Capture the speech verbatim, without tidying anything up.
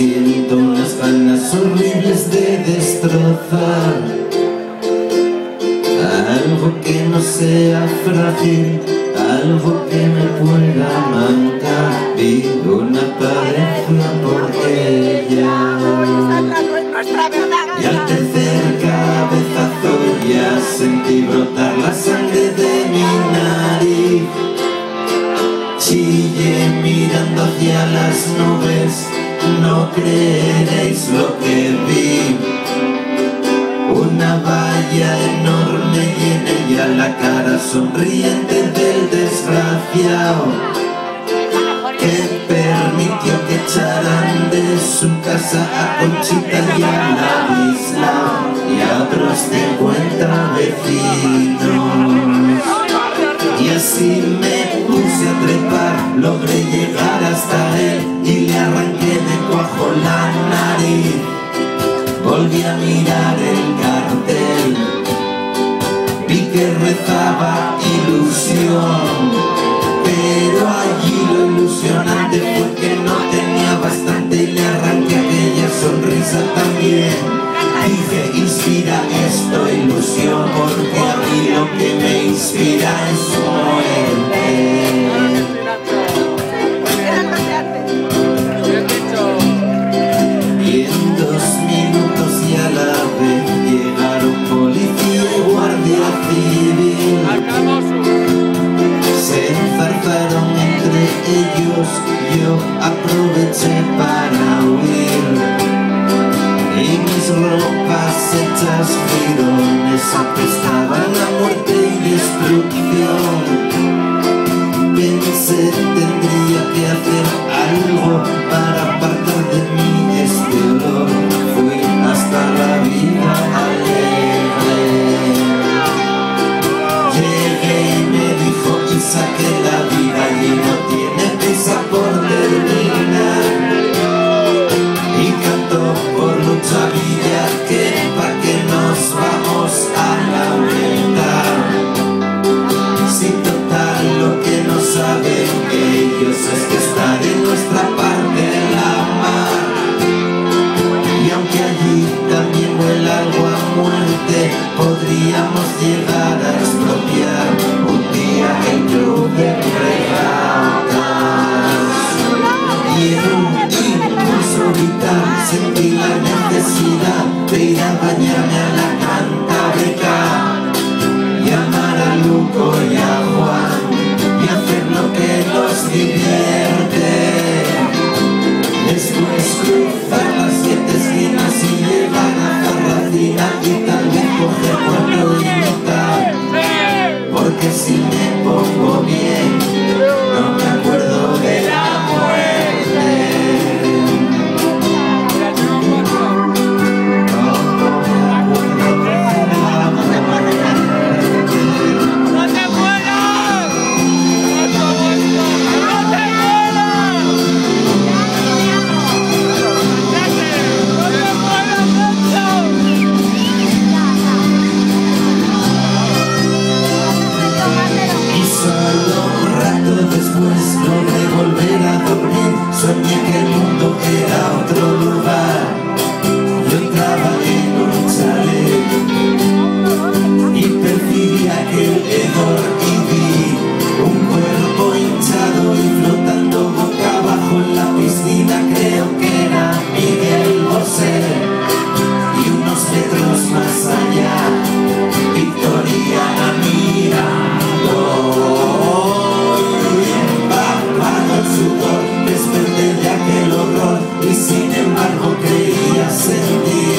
Siento unas ganas horribles de destrozar algo que no sea frágil, algo que me pueda mancar. Vi una pareja por ella y al tercer cabezazo ya sentí brotar la sangre de mi nariz. Chillé mirando hacia las nubes, no creeréis lo que vi. Una valla enorme y en ella la cara sonriente del desgraciado que permitió que echaran de su casa a Conchita y a Ladislao y a otros cincuenta vecinos. Y así me puse a trepar, logré llegar hasta él y le arranqué de cuajo la nariz. Volví a mirar el cartel, vi que rezaba ilusión, pero allí lo ilusionante fue que no tenía bastante y le arranqué aquella sonrisa también. Dije, inspira esto ilusión, porque a mí lo que me inspira es muerte. Y en dos minutos y a la vez llegaron policía y guardia civil. Se enzarzaron entre ellos, yo aproveché para huir. Y mis ropas hechas jirones apestaban a muerte y destrucción. Pensé, tendría que hacer algo para apartar de mí este olor. Fui hasta la vida alegre. Llegué y me dijo, y saqué la vida y no tiene prisa por terminar. Y cantó por Lucha Villa que pa' que nos vamos a lamentar. Si total lo que no saben ellos es que estar en nuestra parte de la mar. Y aunque allí también huele algo a muerte, podríamos llegar a expropiar un día el club de regatas. Y en un impulso vital sentí la necesidad de ir a bañarme a la Cantábrica, llamar a Luco y a Juan y hacer lo que nos divierte. Después cruzar las siete esquinas y llegar a Zarracina y tal vez coger cuatro y mitad, porque si me pongo bien no me acuerdo de la muerte. Después logré volver a dormir, soñé que el mundo era otro lugar. Yo entraba en un chalet y percibí aquel hedor y vi un cuerpo hinchado y flotando boca abajo en la piscina. Creo que era Miguel Bosé y unos metros más allá Victoriana mirando. Sudor, desperté de aquel horror y sin embargo creía sentir